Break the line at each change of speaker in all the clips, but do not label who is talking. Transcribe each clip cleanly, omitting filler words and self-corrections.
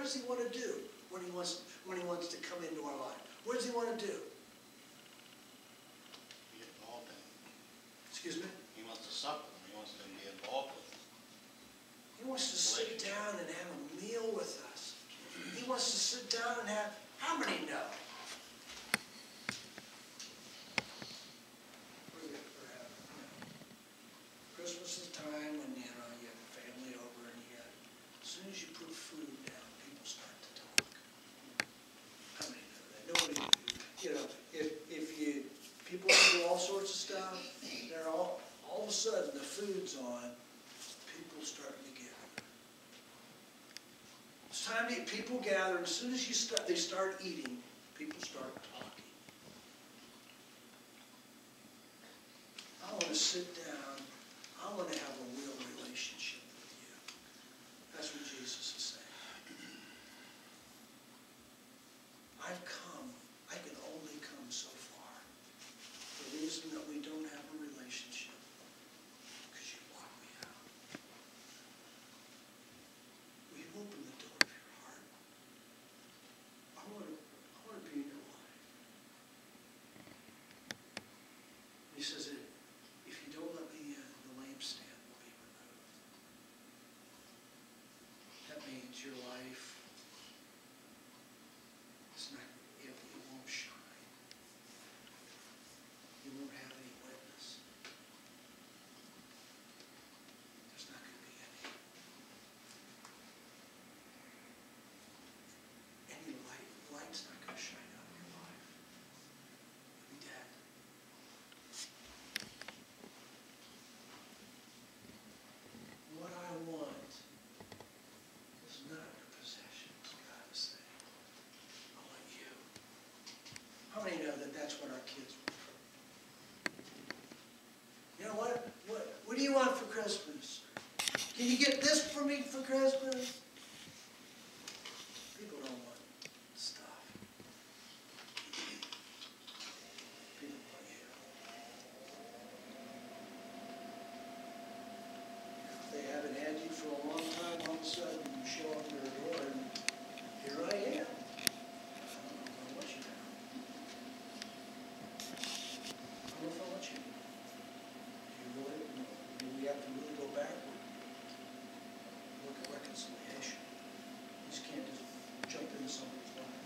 What does he want to do when he wants to come into our life? What does he want to do?
Be involved in it.
Excuse me?
He wants to sup with them. He wants them to be involved with them.
He wants to sit down and have a meal with us. He wants to sit down and have, how many know? Christmas is time when, you have family over and as soon as you put food down, people start to talk. How many know that? Nobody, people do all sorts of stuff, they're all of a sudden the food's on, people start to gather. It's time to eat. People gather, and as soon as they start eating, people start talking. I want to sit down. I want to have a real relationship with you. That's what Jesus is saying. I've come. I can only come so far. The reason that we don't have a relationship because you lock me out. Will you open the door of your heart? I want to be in your life. He says that if you don't let me in, the lampstand will be removed. That means your life is not, it won't shine. You won't have any witness. There's not going to be any light. Light's not going to shine out in your life. You'll be dead. What I want is not your possessions, God is saying. I want you. How many know that that's what our kids want? You know what? What do you want for Christmas? Can you get this for me for Christmas? People don't want stuff. People want you. If they haven't had you for a long time, all of a sudden you show up at their door and here I am. I want you now. I don't know if I want you. Do we have to really go backward? Look at reconciliation. You just can't just jump into somebody's life.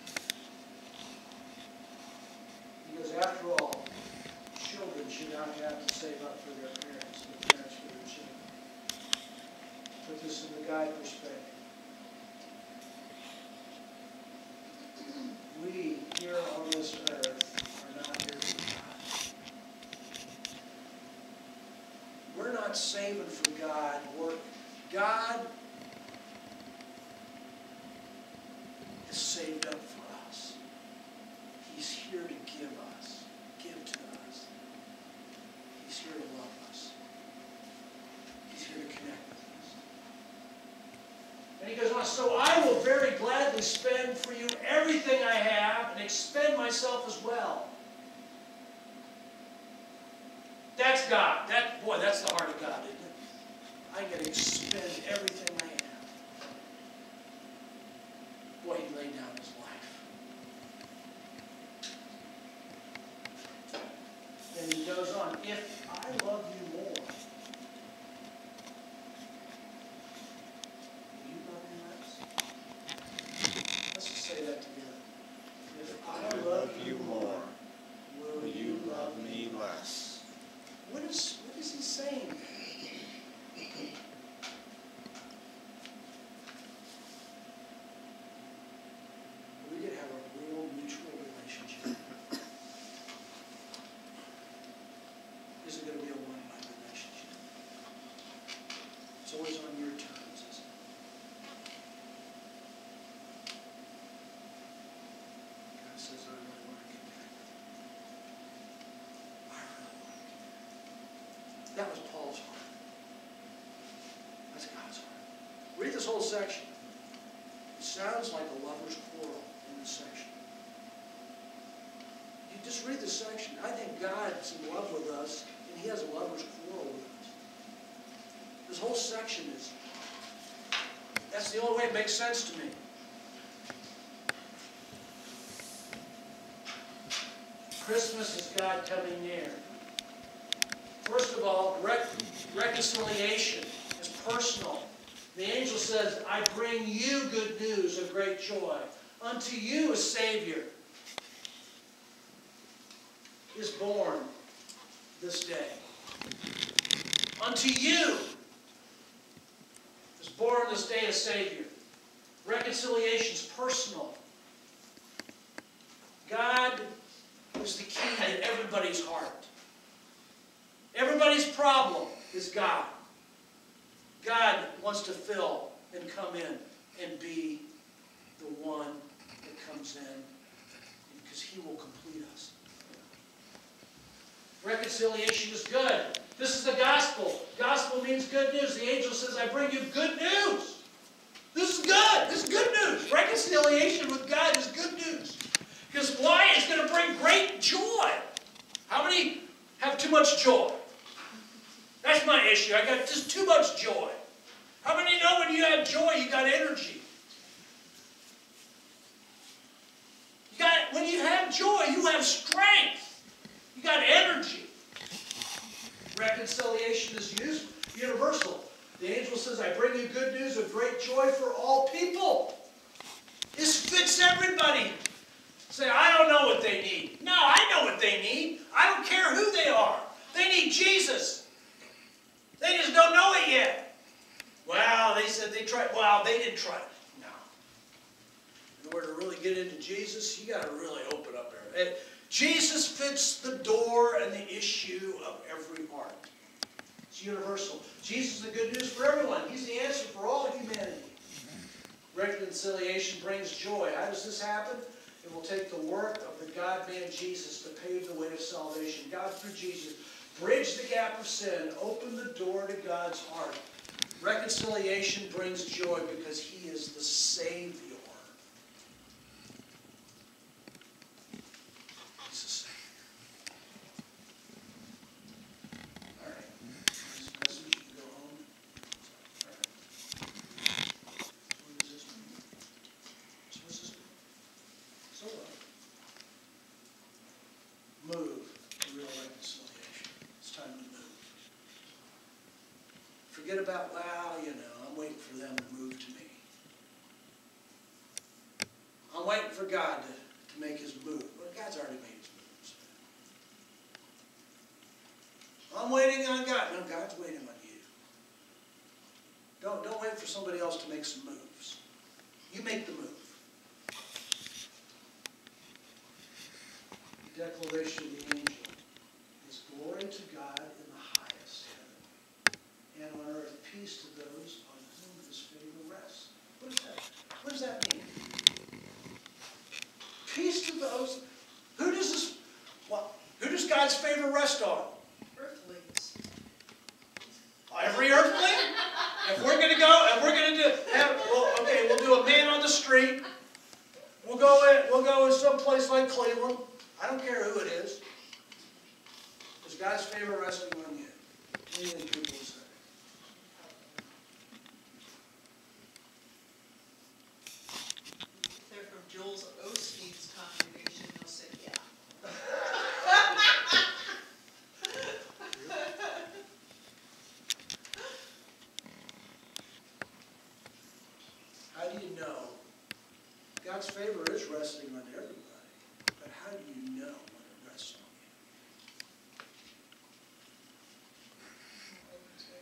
Because after all, children should not have to save up for their parents, but parents for their children. Put this in the guide perspective. We here on this earth are not here for God. We're not saving for God. God is saved up for us. He's here to give to us. He's here to love us. He's here to connect with us. And he goes on, so I will very gladly spend for you everything I have and expend myself as well. That's God. That's the heart of God, isn't it? I'm going to spend everything I have. Boy, he laid down his life. And he goes on, if I love you more, will you love me less? Let's just say that together. If I love you more, will you love me less? What is he saying? We could have a real mutual relationship. This is going to be a one-night relationship. It's always on your terms, isn't it? God says, I really want to connect. I really want to connect. That was Paul's heart. That's God's heart. Read this whole section. It sounds like a lover's quarrel in this section. You just read this section. I think God's in love with us, and he has a lover's quarrel with us. This whole section that's the only way it makes sense to me. Christmas is God coming near. First of all, reconciliation is personal. The angel says, I bring you good news of great joy. Unto you a Savior is born this day. Unto you is born this day a Savior. Reconciliation is personal. God is the key to everybody's heart. Everybody's problem is God. God wants to fill and come in and be the one that comes in because He will complete us. Reconciliation is good. This is the gospel. Gospel means good news. The angel says, I bring you good news. This is good. This is good news. Reconciliation with God is good news. Because why? It's going to bring great joy. How many have too much joy? That's my issue. I got just too much joy. How many know when you have joy, you got energy? When you have joy, you have strength. You got energy. Reconciliation is universal. The angel says, I bring you good news of great joy for all people. This fits everybody. Say, I don't know what they need. No, I know what they need. I don't care who they are. They need Jesus. They just don't know it yet. Well, they said they tried. Well, they didn't try. No. In order to really get into Jesus, you got to really open up there. And Jesus fits the door and the issue of every heart. It's universal. Jesus is the good news for everyone. He's the answer for all humanity. Reconciliation brings joy. How does this happen? It will take the work of the God-man Jesus to pave the way of salvation. God, through Jesus, bridge the gap of sin, open the door to God's heart. Reconciliation brings joy because He is the Savior. He's the Savior. All right. This message, you can go home. All right. What is this? So what's this? So what? Move to real reconciliation. It's time to move. Forget about, well, you know, I'm waiting for them to move to me. I'm waiting for God to make His move. Well, God's already made His moves. I'm waiting on God. No, God's waiting on you. Don't wait for somebody else to make some moves. You make the move. The declaration of the angel is glory to God in the highest heaven, and on earth peace to those on whom His favor rests. What is that? What does that mean? Peace to those. Who does God's favor rest on?
Earthlings.
Every earthling? If we're going to go, if we're going to we'll do a man on the street. We'll go in some place like Cleveland. I don't care who it is. Is God's favor resting on you? Many people say.
If they're from Joel Osteen's congregation, they'll say, yeah.
How do you know? God's favor is resting on everybody. But how do you know when it rests on you?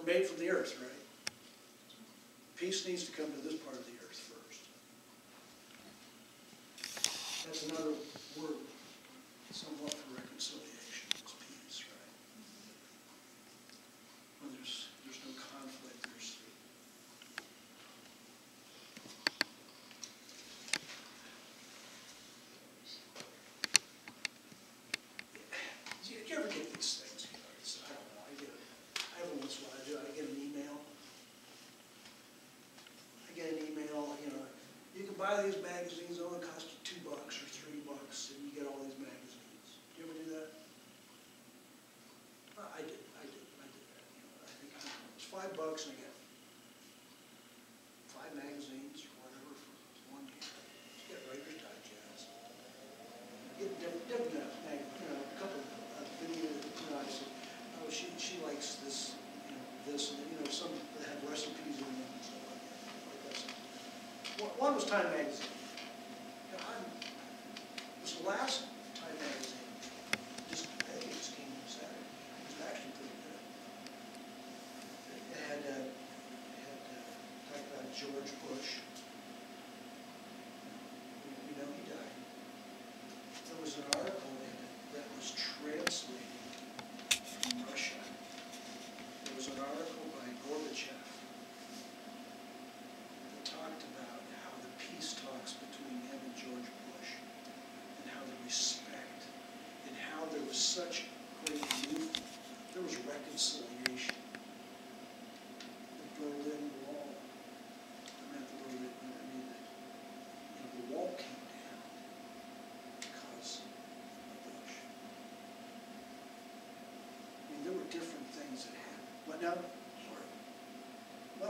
made from the earth, right? Peace needs to come to this part of the earth first. That's another word somewhat for reconciliation. It's peace, right? When there's no conflict, there's do you ever get these things? You know, it's, I don't know. Every once in a while I do. I get an email. You know, you can buy these magazines. They only cost you $2 or $3, and you get all these magazines. You ever do that? I did that. You know, I think it was $5, and I got 5 magazines or whatever for 1 year. You get Writer's Digest. You get different magazines. You know, a couple of videos. You know, I said, oh, she likes this, you know, this, and you know, some that have recipes in them and stuff like that. One was Time Magazine. You know, it was the last Time Magazine. I think it just came on Saturday. It was actually pretty good. It had talked about George Bush. We know he died. There was an article in it that was translated from Russia. There was an article by Gorbachev that talked about how the peace talks between him and George Bush, and how the respect, and how there was such great movement. There was reconciliation. The Berlin Wall. The wall came down because of Bush. I mean, there were different things that happened. What now? Well,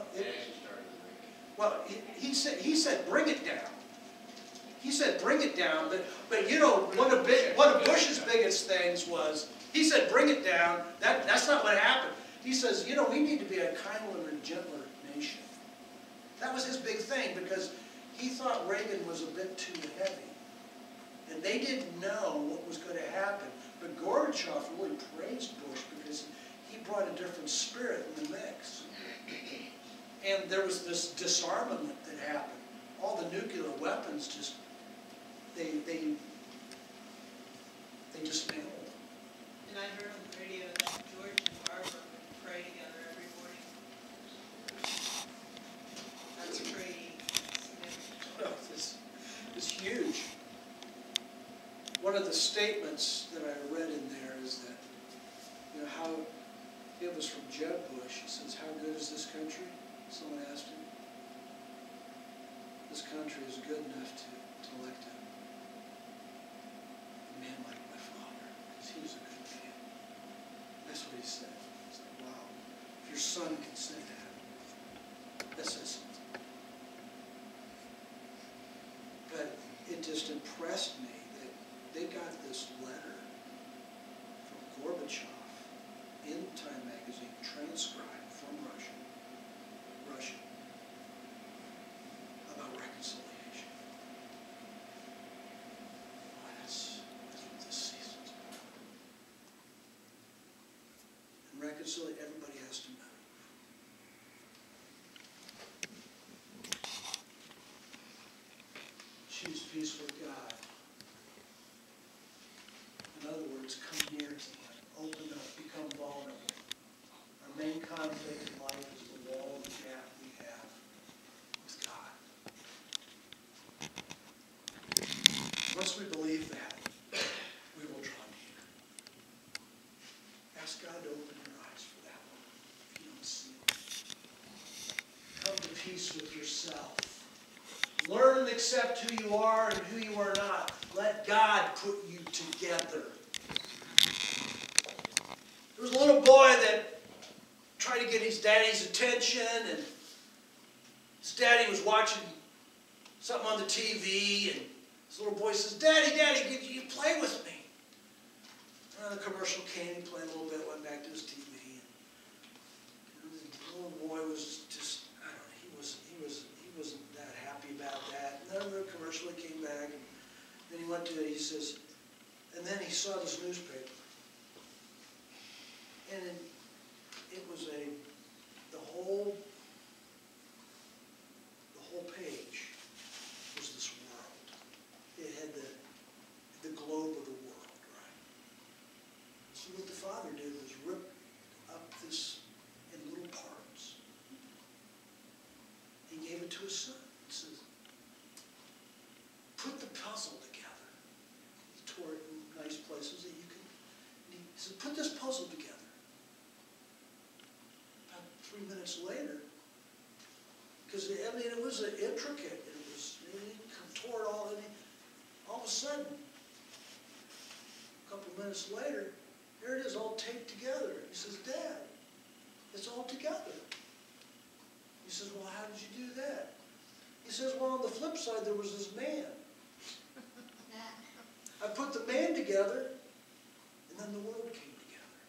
he said, bring it down. He said, bring it down. But you know, one of Bush's biggest things was, he said, bring it down. That's not what happened. He says, you know, we need to be a kinder and gentler nation. That was his big thing, because he thought Reagan was a bit too heavy. And they didn't know what was going to happen. But Gorbachev really praised Bush because he brought a different spirit in the mix. And there was this disarmament that happened. All the nuclear weapons just, they dismantled.
And I heard on the radio that George and Barbara would pray together every morning. That's pretty significant.
Well, it's huge. One of the statements that I read in there is that, you know, how it was from Jeb Bush. He says, how good is this country? Someone asked him. This country is good enough to elect a man like my father, because he was a good man. That's what he said. It's like, wow, if your son can say that, that says something. But it just impressed me that they got this letter from Gorbachev in Time Magazine, transcribed from Russian, about reconciliation. Boy, that's what this season's about. And reconciliate, everybody has to know. Choose peace with God. In other words, come near to Him, open up, become vulnerable. Our main conflict in life is the wall, the gap we have with God. Once we believe that, we will draw near. Ask God to open your eyes for that one, if you don't see it. Come to peace with yourself. Learn and accept who you are and who you are not. Let God put you together. There was a little boy that tried to get his daddy's attention, and his daddy was watching something on the TV, and this little boy says, Daddy, could you play with me? And the commercial came, he played a little bit, went back to his TV, and the little boy was just, I don't know, he wasn't that happy about that. And then the commercial came back, and then he went to it, he says, and then he saw this newspaper. And it was a the whole page was this world. It had the globe of the world, right? So what the Father did was rip up this in little parts. He gave it to his Son. He says, put the puzzle together. He tore it in nice places that you can. He said, put this puzzle together. About 3 minutes later, because I mean it was intricate. He tore it all in. All of a sudden, a couple minutes later, here it is all taped together. He says, Dad, it's all together. He says, well, how did you do that? He says, well, on the flip side, there was this man. I put the man together, and then the world came together.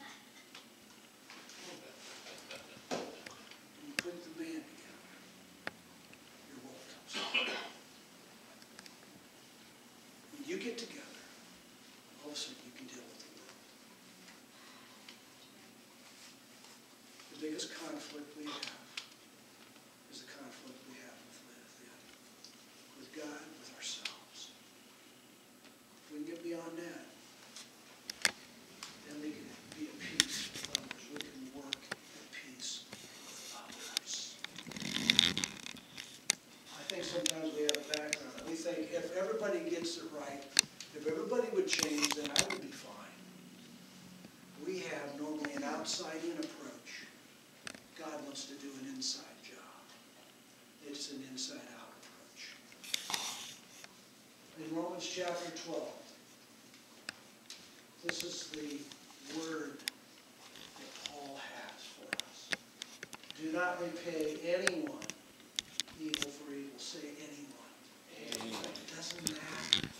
And you put the man together, your world comes together. When you get together, all of a sudden you can deal with the world. The biggest conflict we have is the conflict we have with God, with ourselves. If we can get beyond that, then we can be at peace with others. We can work at peace with others. I think sometimes we have a background. We think if everybody gets it right, if everybody would change, then I would be fine. We have normally an outside-in approach. God wants to do an inside job. It's an inside-out approach. In Romans chapter 12, this is the word that Paul has for us. Do not repay anyone evil for evil. Say anyone.
Anyone.
It doesn't matter.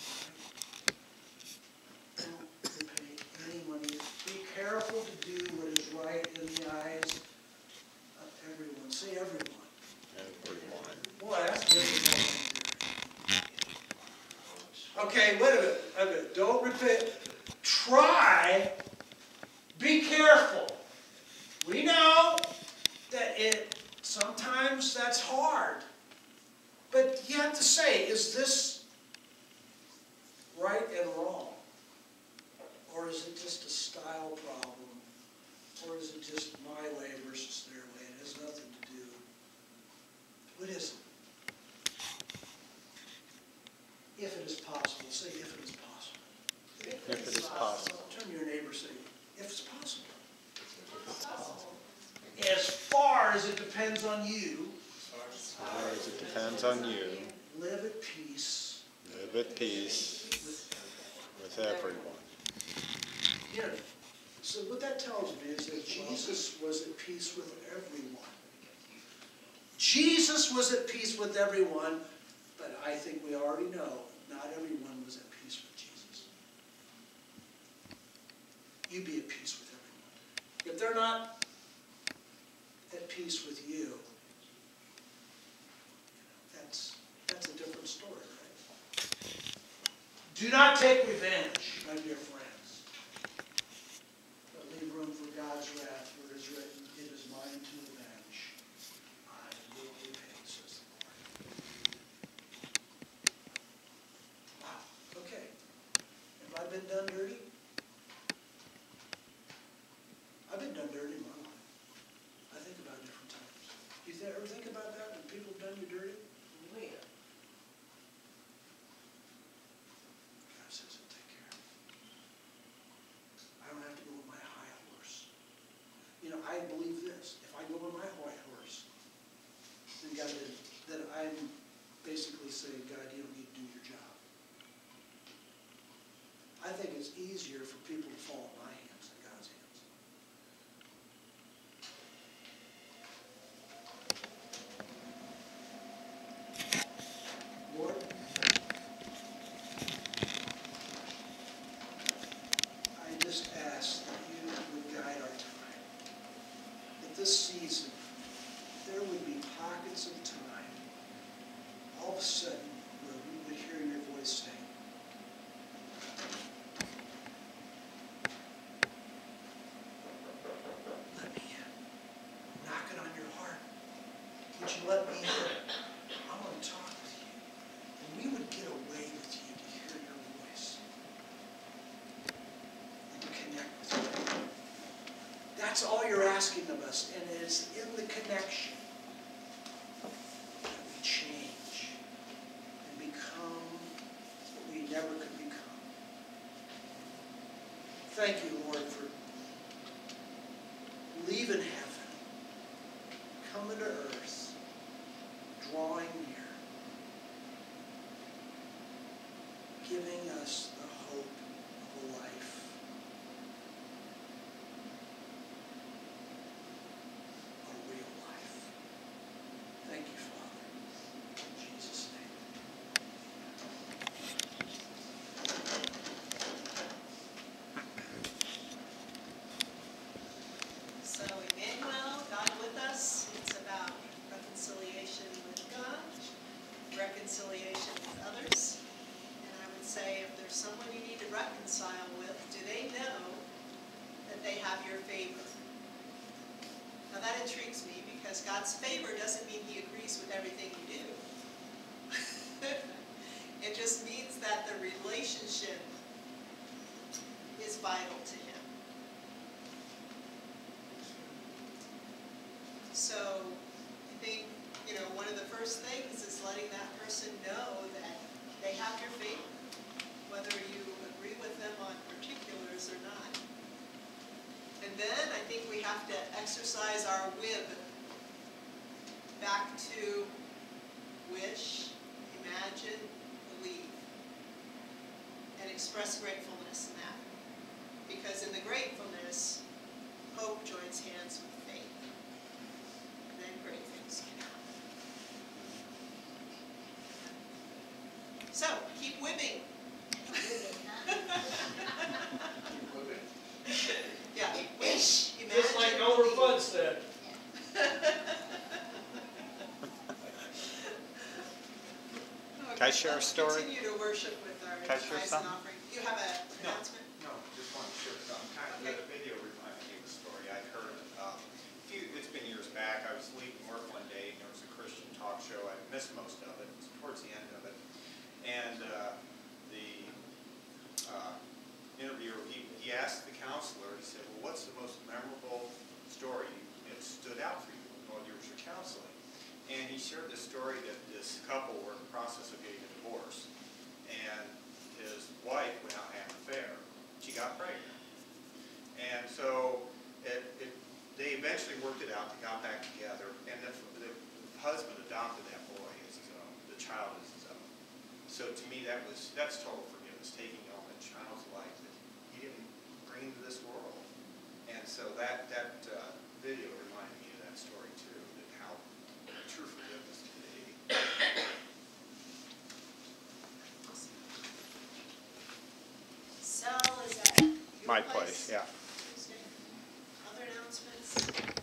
Right? Don't repay anyone evil. Be careful to do what is right in the eyes of everyone. Say everyone.
Everyone.
Boy, that's difficult right there. Okay, wait a minute. Don't repay. Try. Be careful. We know that sometimes that's hard. But you have to say, is this right and wrong? Or is it just a style problem? Or is it just my way versus their way? It has nothing to do. What is it? If it is possible. Say, if it is possible.
If it is possible.
Turn to your neighbor and say, if it's possible. As far as it depends on you.
As far as it depends on you,
Live at peace.
live at peace with everyone.
You know, so what that tells me is that Jesus was at peace with everyone. Jesus was at peace with everyone, but I think we already know not everyone was at peace with Jesus. You be at peace with everyone. If they're not at peace with you, that's a different story, right? Do not take revenge, my dear friends, but leave room for God's wrath, for it is written, it is mine to avenge. I will repay, says the Lord. Wow, okay. Have I been done dirty? I've been done dirty in my life. I think about it different times. Do you ever think about that when people have done you dirty?
Oh, yeah.
God says he'll take care of it. I don't have to go with my high horse. You know, I believe this. If I go with my high horse, then God did, then I'm basically saying, God, you don't need to do your job. I think it's easier for people to fall in my hands than God's hands. Lord, I just ask that you would guide our time. That this season, there would be pockets of time, all of a sudden, where we would hear your voice saying, let me in. I want to talk with you. And we would get away with you to hear your voice. And to connect with you. That's all you're asking of us. And it is in the connection that we change and become what we never could become. Thank you, Lord, for leaving heaven, coming to earth, drawing near, giving us the hope of a life. A real life. Thank you, Father. In Jesus' name.
So Emmanuel, God with us, it's about reconciliation with God, reconciliation with others. And I would say if there's someone you need to reconcile with, do they know that they have your favor? Now that intrigues me because God's favor doesn't mean He agrees with everything you do. It just means that the relationship is vital to Him. So I think, one of the first things is letting that person know that they have your favor, whether you agree with them on particulars or not. And then I think we have to exercise our WIB back to wish, imagine, believe, and express gratefulness in that. Because in the gratefulness, hope joins hands with faith. And then great things can happen. So, keep wibbing. Yeah, wish, imagine,
Just like Elmer
believe.
Fudd said.
Can I share a
Let's
story?
continue to worship with our
Can I share
tithes and
something?
offering. You have an
No.
announcement?
No, just want to share something.
Okay.
The video reminded me of a story I heard. It's been years back. I was leaving work one day, and there was a Christian talk show. I missed most of it. It was towards the end of it. And the interviewer, he asked the counselor, he said, well, what's the most memorable story that stood out for you while you were counseling? And he shared this story that this couple were in the process of getting a divorce. And his wife went out and had an affair. She got pregnant. And so they eventually worked it out. They got back together. And the husband adopted that boy as his own. The child as his own. So to me, that's total forgiveness, taking on a child's life that he didn't bring into this world. And so that video reminded me of that story too, that how true forgiveness can be.
Sal, is that your
My place, yeah.
Tuesday? Other announcements?